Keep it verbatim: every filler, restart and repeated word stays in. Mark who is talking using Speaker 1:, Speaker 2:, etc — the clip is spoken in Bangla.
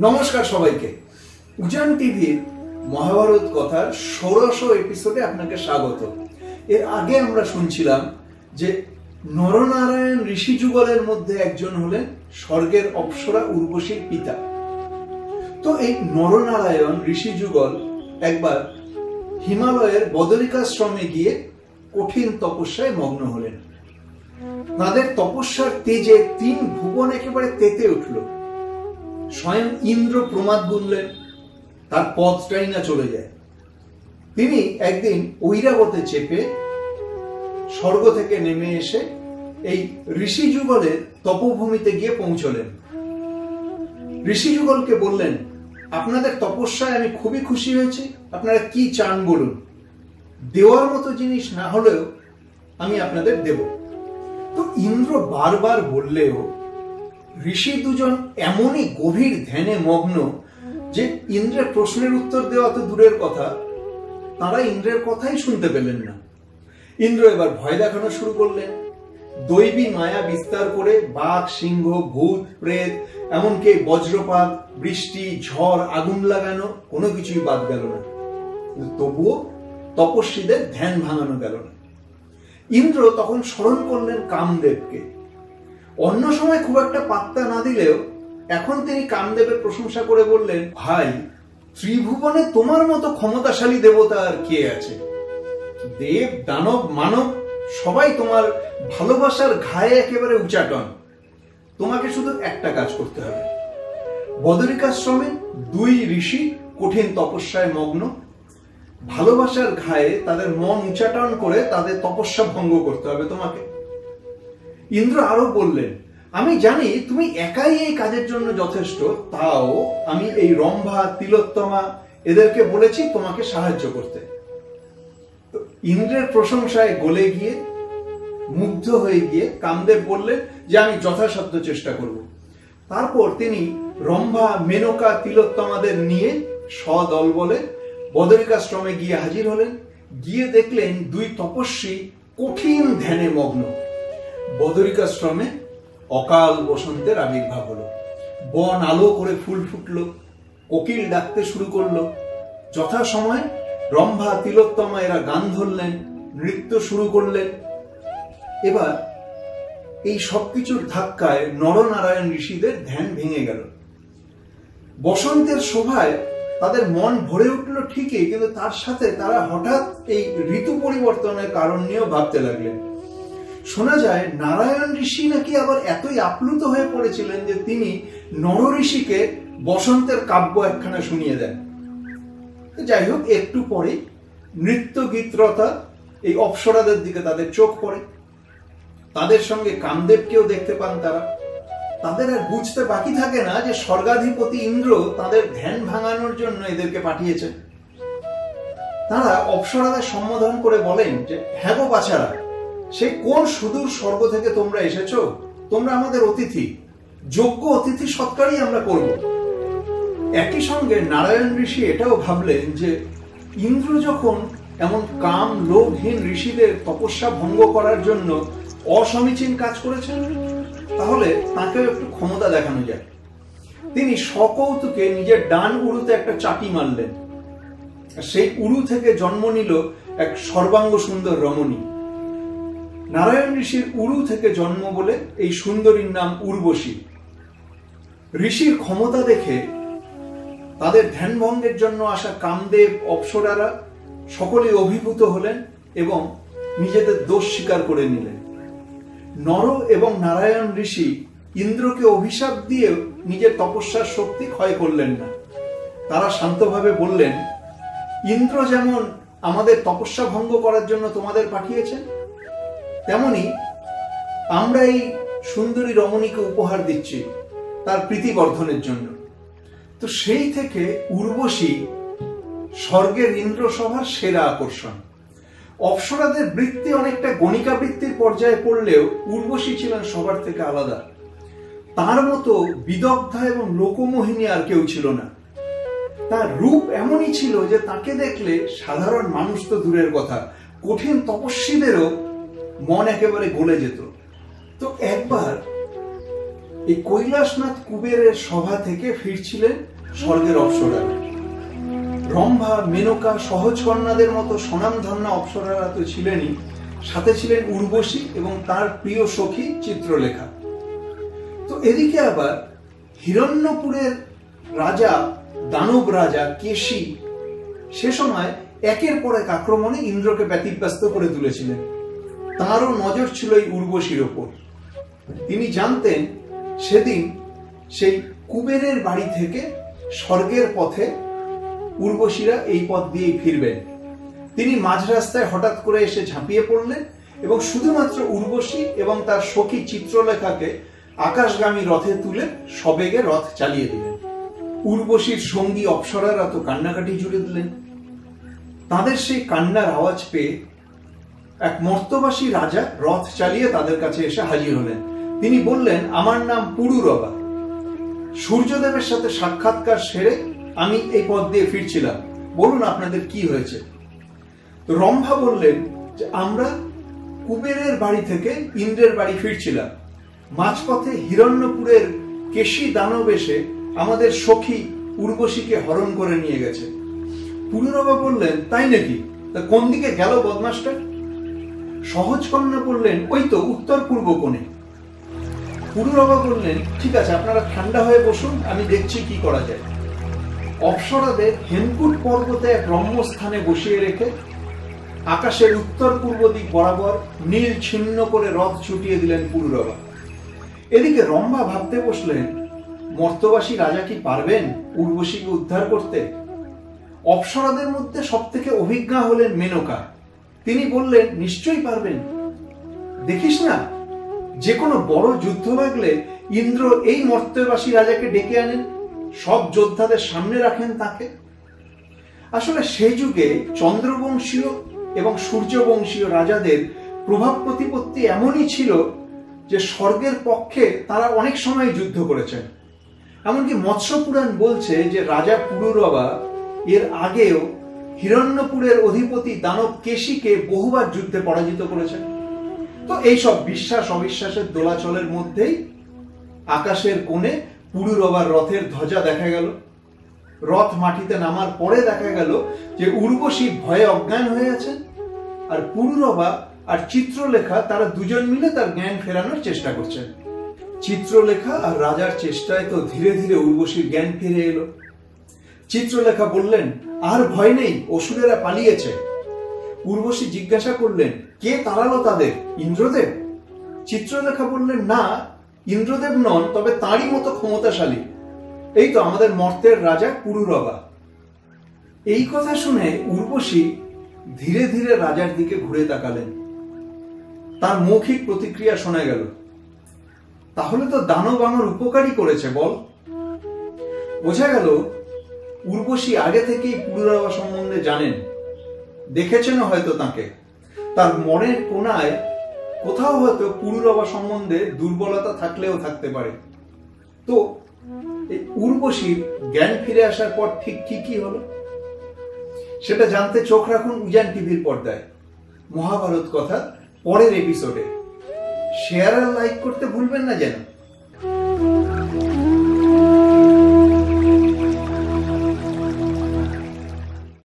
Speaker 1: নমস্কার সবাইকে। উজান টিভির মহাভারত কথার ষোড়শ এপিসোডে আপনাকে স্বাগত। এর আগে আমরা শুনছিলাম যে নরনারায়ণ ঋষি যুগলের মধ্যে একজন হলেন স্বর্গের অপ্সরা উর্বশীর পিতা। তো এই নরনারায়ণ ঋষি যুগল একবার হিমালয়ের বদরিকাশ্রমে গিয়ে কঠিন তপস্যায় মগ্ন হলেন। তাদের তপস্যার তেজে তিন ভুবন একেবারে তেতে উঠল। স্বয়ং ইন্দ্র প্রমাদ গুনলেন, তার পথটাই না চলে যায়। তিনি একদিন ঐরাবতে চেপে স্বর্গ থেকে নেমে এসে এই ঋষি যুগলের তপভূমিতে গিয়ে পৌঁছলেন। ঋষি যুগলকে বললেন, আপনাদের তপস্যায় আমি খুবই খুশি হয়েছি, আপনারা কি চান বলুন, দেওয়ার মতো জিনিস না হলেও আমি আপনাদের দেব। তো ইন্দ্র বারবার বললেও ঋষি দুজন এমনই গভীর ধ্যানে মগ্ন যে ইন্দ্রের প্রশ্নের উত্তর দেওয়া তো দূরের কথা, তারা ইন্দ্রের কথাই শুনতে পেলেন না। ইন্দ্র এবার ভয় দেখানো শুরু করলেন। দৈবী মায়া বিস্তার করে বাঘ, সিংহ, ভূত, প্রেত, এমনকি বজ্রপাত, বৃষ্টি, ঝড়, আগুন লাগানো কোনো কিছুই বাদ গেল না। তবুও তপস্বীদের ধ্যান ভাঙানো গেল না। ইন্দ্র তখন স্মরণ করলেন কামদেবকে। অন্য সময় খুব একটা পাত্তা না দিলেও এখন তিনি কামদেবের প্রশংসা করে বললেন, ভাই, ত্রিভুবনে তোমার মতো ক্ষমতাশালী দেবতা আর কে আছে? দেব, দানব, মানব সবাই তোমার ভালোবাসার ঘায়ে একেবারে উচাটন। তোমাকে শুধু একটা কাজ করতে হবে। বদরিকাশ্রমে দুই ঋষি কঠিন তপস্যায় মগ্ন, ভালোবাসার ঘায়ে তাদের মন উচাটন করে তাদের তপস্যা ভঙ্গ করতে হবে তোমাকে। ইন্দ্র আরো বললেন, আমি জানি তুমি একাই এই কাজের জন্য যথেষ্ট, তাও আমি এই রম্ভা, তিলোত্তমা এদেরকে বলেছি তোমাকে সাহায্য করতে। তো ইন্দ্রের প্রশংসায় গলে গিয়ে মুগ্ধ হয়ে গিয়ে কামদেব বললেন যে আমি যথাসাধ্য চেষ্টা করব। তারপর তিনি রম্ভা, মেনকা, তিলোত্তমাদের নিয়ে সদল বলে বদরিকাশ্রমে গিয়ে হাজির হলেন। গিয়ে দেখলেন দুই তপস্বী কঠিন ধ্যানে মগ্ন। বদরিকাশ্রমে অকাল বসন্তের আবির্ভাব হলো। বন আলো করে ফুল ফুটলো, কোকিল ডাকতে শুরু করলো। যথাসময় রম্ভা, তিলোত্তমা এরা গান ধরলেন, নৃত্য শুরু করলেন। এবার এই সবকিছুর ধাক্কায় নরনারায়ণ ঋষিদের ধ্যান ভেঙে গেল। বসন্তের শোভায় তাদের মন ভরে উঠলো ঠিকই, কিন্তু তার সাথে তারা হঠাৎ এই ঋতু পরিবর্তনের কারণ নিয়েও ভাবতে লাগলেন। শোনা যায় নারায়ণ ঋষি নাকি আবার এতই আপ্লুত হয়ে পড়েছিলেন যে তিনি নর ঋষিকে বসন্তের কাব্য একখানা শুনিয়ে দেন। যাই হোক, একটু পরে নৃত্য গীতরতা এই অপ্সরাদের দিকে তাদের চোখ পড়ে। তাদের সঙ্গে কামদেবকেও দেখতে পান তারা। তাদের আর বুঝতে বাকি থাকে না যে স্বর্গাধিপতি ইন্দ্র তাদের ধ্যান ভাঙানোর জন্য এদেরকে পাঠিয়েছেন। তারা অপ্সরাদের সম্বোধন করে বলেন যে, হ্যাঁ গো বাছারা, সে কোন সুদূর স্বর্গ থেকে তোমরা এসেছো, তোমরা আমাদের অতিথি, যোগ্য অতিথি সৎকারই আমরা করব। একই সঙ্গে নারায়ণ ঋষি এটাও ভাবলেন যে ইন্দ্র যখন এমন কাম লোভহীন ঋষিদের তপস্যা ভঙ্গ করার জন্য অসমীচীন কাজ করেছেন, তাহলে তাকেও একটু ক্ষমতা দেখানো যায়। তিনি সকৌতুকে নিজের ডান উরুতে একটা চাটি মারলেন। সেই উরু থেকে জন্ম নিল এক সর্বাঙ্গ সুন্দর রমণী। নারায়ণ ঋষির উরু থেকে জন্ম বলে এই সুন্দরীর নাম উর্বশী। ঋষির ক্ষমতা দেখে তাদের ধ্যান ভঙ্গের জন্য আসা কামদেব, অপ্সরারা সকলে অভিভূত হলেন এবং নিজেদের দোষ স্বীকার করে নিলেন। নর এবং নারায়ণ ঋষি ইন্দ্রকে অভিশাপ দিয়ে নিজের তপস্যার শক্তি ক্ষয় করলেন না। তারা শান্তভাবে বললেন, ইন্দ্র যেমন আমাদের তপস্যা ভঙ্গ করার জন্য তোমাদের পাঠিয়েছেন, তেমনি আমরা এই সুন্দরী রমণীকে উপহার দিচ্ছি তার প্রীতিবর্ধনের জন্য। তো সেই থেকে উর্বশী স্বর্গের ইন্দ্রসভার সেরা আকর্ষণ। অপ্সরাদের বৃত্তি অনেকটা গণিকা বৃত্তির পর্যায়ে পড়লেও উর্বশী ছিলেন সবার থেকে আলাদা। তার মতো বিদগ্ধা এবং লোকমোহিনী আর কেউ ছিল না। তার রূপ এমনই ছিল যে তাকে দেখলে সাধারণ মানুষ তো দূরের কথা, কঠিন তপস্বীদেরও মন একেবারে গলে যেত। তো একবার এই কৈলাসনাথ কুবেরের সভা থেকে ফিরছিলেন স্বর্গের অপ্সরারা। রম্ভা, মেনকা, সহজ কন্যাদের মতো স্বনামধন্য অপ্সরারা তো ছিলেনই, সাথে ছিলেন উর্বশী এবং তার প্রিয় সখী চিত্রলেখা। তো এদিকে আবার হিরণ্যপুরের রাজা, দানব রাজা কেশী সে সময় একের পর এক আক্রমণে ইন্দ্রকে ব্যতিব্যস্ত করে তুলেছিলেন। তারও নজর ছিল এই উর্বশীর ওপর। তিনি জানতেন সেদিন সেই কুবেরের বাড়ি থেকে স্বর্গের পথে উর্বশীরা এই পথ দিয়েই ফিরবেন। তিনি মাঝ রাস্তায় হঠাৎ করে এসে ঝাঁপিয়ে পড়লেন এবং শুধুমাত্র উর্বশী এবং তার সখী চিত্রলেখাকে আকাশগামী রথে তুলে সবেগে রথ চালিয়ে দিলেন। উর্বশীর সঙ্গী অপ্সরারা তো কান্নাকাটি জুড়ে দিলেন। তাদের সেই কান্নার আওয়াজ পেয়ে এক মর্তবাসী রাজা রথ চালিয়ে তাদের কাছে এসে হাজির হলেন। তিনি বললেন, আমার নাম পুরুরবা। সূর্যদেবের সাথে সাক্ষাৎকার সেরে আমি এই পথ দিয়ে ফিরছিলাম, বলুন আপনাদের কি হয়েছে। তো রম্ভা বললেন যে আমরা কুবেরের বাড়ি থেকে ইন্দ্রের বাড়ি ফিরছিলাম, মাঝপথে হিরণ্যপুরের কেশী দানব এসে আমাদের সখী উর্বশীকে হরণ করে নিয়ে গেছে। পুরুরবা বললেন, তাই নাকি? তা কোন দিকে গেল বদমাসটা? সহজ কন্যা বললেন, ওই তো উত্তর পূর্ব কোণে। পুরুরবা বললেন, ঠিক আছে, আপনারা ঠান্ডা হয়ে বসুন, আমি দেখছি কি করা যায়। অপ্সরাদের হেমকূট পর্বতে এক রম্য স্থানে বসিয়ে রেখে আকাশের উত্তর পূর্ব দিক বরাবর নীল ছিন্ন করে রথ ছুটিয়ে দিলেন পুরুরবা। এদিকে রম্ভা ভাবতে বসলেন, মর্তবাসী রাজা কি পারবেন উর্বশীকে উদ্ধার করতে? অপ্সরাদের মধ্যে সব থেকে অভিজ্ঞা হলেন মেনকা। তিনি বললেন, নিশ্চয়ই পারবেন। দেখিস না, যে কোনো বড় যুদ্ধ লাগলে ইন্দ্র এই মর্তবাসী রাজাকে ডেকে আনেন, সব যোদ্ধাদের সামনে রাখেন তাকে। আসলে সেই যুগে চন্দ্রবংশীয় এবং সূর্যবংশীয় রাজাদের প্রভাব প্রতিপত্তি এমনই ছিল যে স্বর্গের পক্ষে তারা অনেক সময় যুদ্ধ করেছেন। এমনকি মৎস্য পুরাণ বলছে যে রাজা পুরুরবা এর আগেও হিরণ্যপুরের অধিপতি দানব কেশীকে বহুবার যুদ্ধে পরাজিত করেছেন। তো এইসব বিশ্বাস অবিশ্বাসের দোলাচলের মধ্যেই আকাশের কোণে পুরুরবার রথের ধ্বজা দেখা গেল। রথ মাটিতে নামার পরে দেখা গেল যে উর্বশী ভয়ে অজ্ঞান হয়ে আছেন, আর পুরুরবা আর চিত্রলেখা তারা দুজন মিলে তার জ্ঞান ফেরানোর চেষ্টা করছেন। চিত্রলেখা আর রাজার চেষ্টায় তো ধীরে ধীরে উর্বশীর জ্ঞান ফিরে এলো। চিত্রলেখা বললেন, আর ভয় নেই, অসুরেরা পালিয়েছে। উর্বশী জিজ্ঞাসা করলেন, কে তাড়ালো তাদের? ইন্দ্রদেব? চিত্রলেখা বললেন, না, ইন্দ্রদেব নন, তবে তাঁরই মতো ক্ষমতাশালী, এই তো আমাদের মর্তের রাজা পুরুরবা। এই কথা শুনে উর্বশী ধীরে ধীরে রাজার দিকে ঘুরে তাকালেন। তার মৌখিক প্রতিক্রিয়া শোনা গেল, তাহলে তো দানব আমার উপকারই করেছে বল। বোঝা গেল উর্বশী আগে থেকেই পুরুরবা সম্বন্ধে জানেন, দেখেছেন হয়তো তাকে। তার মনের কোণায় কোথাও হয়তো পুরুরবা সম্বন্ধে দুর্বলতা থাকলেও থাকতে পারে। তো এই উর্বশীর জ্ঞান ফিরে আসার পর ঠিক কি কি হলো সেটা জানতে চোখ রাখুন উজান টিভির পর্দায়। মহাভারত কথা পরের এপিসোডে শেয়ার আর লাইক করতে ভুলবেন না যেন।